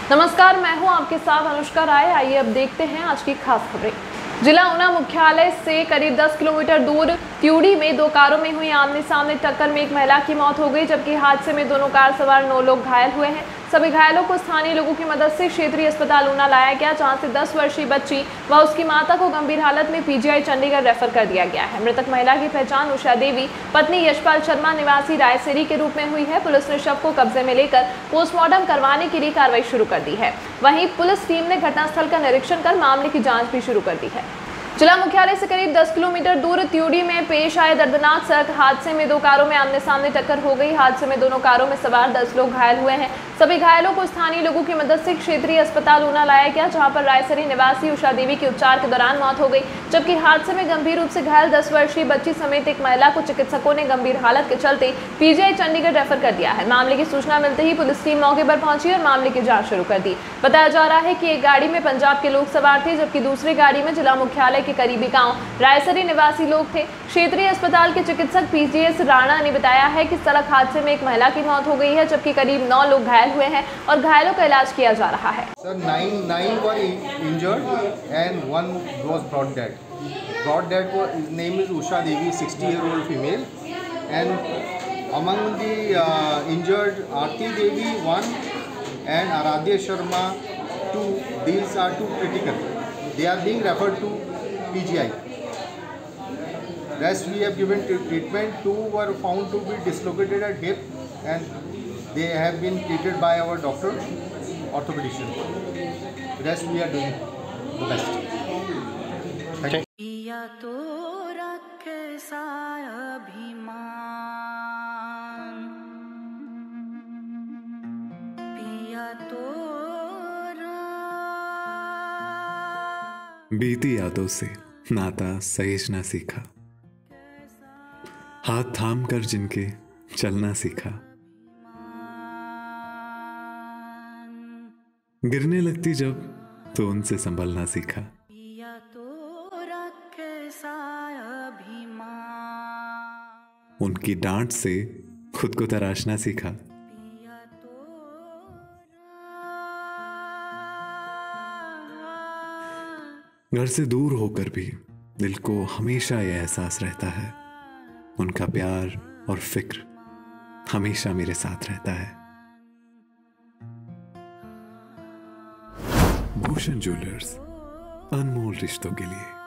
नमस्कार, मैं हूं आपके साथ अनुष्का राय। आइए अब देखते हैं आज की खास खबरें। जिला ऊना मुख्यालय से करीब 10 किलोमीटर दूर त्यूड़ी में दो कारों में हुई आमने सामने टक्कर में एक महिला की मौत हो गई, जबकि हादसे में दोनों कार सवार 9 लोग घायल हुए हैं। सभी घायलों को स्थानीय लोगों की मदद से क्षेत्रीय अस्पताल ऊना लाया गया, जहां से 10 वर्षीय बच्ची व उसकी माता को गंभीर हालत में पीजीआई चंडीगढ़ रेफर कर दिया गया है। मृतक महिला की पहचान उषा देवी पत्नी यशपाल शर्मा निवासी रायसेरी के रूप में हुई है। पुलिस ने शव को कब्जे में लेकर पोस्टमार्टम करवाने के लिए कार्रवाई शुरू कर दी है। वहीं पुलिस टीम ने घटनास्थल का निरीक्षण कर मामले की जाँच भी शुरू कर दी है। जिला मुख्यालय से करीब 10 किलोमीटर दूर त्यूड़ी में पेश आए दर्दनाक सड़क हादसे में दो कारों में आमने सामने टक्कर हो गई। हादसे में दोनों कारों में सवार 10 लोग घायल हुए हैं। सभी घायलों को स्थानीय लोगों की मदद से क्षेत्रीय अस्पताल ऊना लाया गया, जहां पर रायसरी निवासी उषा देवी की उपचार के दौरान मौत हो गई, जबकि हादसे में गंभीर रूप से घायल 10 वर्षीय बच्ची समेत एक महिला को चिकित्सकों ने गंभीर हालत के चलते पीजीआई चंडीगढ़ रेफर कर दिया है। मामले की सूचना मिलते ही पुलिस टीम मौके पर पहुंची और मामले की जाँच शुरू कर दी। बताया जा रहा है कि एक गाड़ी में पंजाब के लोग सवार थे, जबकि दूसरी गाड़ी में जिला मुख्यालय के करीबी गाँव रायसरी निवासी लोग थे। क्षेत्रीय अस्पताल के चिकित्सक पीजीएस राणा ने बताया है कि सड़क हादसे में एक महिला की मौत हो गई है, जबकि करीब 9 लोग घायल हुए हैं और घायलों का इलाज किया जा रहा है। Sir, nine were injured and one was brought dead. Brought dead his name is Usha Devi, 60-year-old female, and among the injured Aarti Devi 1 and Aradhya Sharma 2. These are 2 critical. They are being referred to PGI. Rest we have given treatment. 2 were found to be dislocated at hip and they have been treated by our doctor, orthopedician. Rest we are doing the best. Thank you. पिया तो रखे सा अभिमान, पिया तो बीती यादों से नाता सहेजना सीखा, हाथ थाम कर जिनके चलना सीखा, गिरने लगती जब तो उनसे संभलना सीखा। उनकी डांट से खुद को तराशना सीखा। घर से दूर होकर भी दिल को हमेशा यह एहसास रहता है, उनका प्यार और फिक्र हमेशा मेरे साथ रहता है। भूषण ज्वेलर्स, अनमोल रिश्तों के लिए।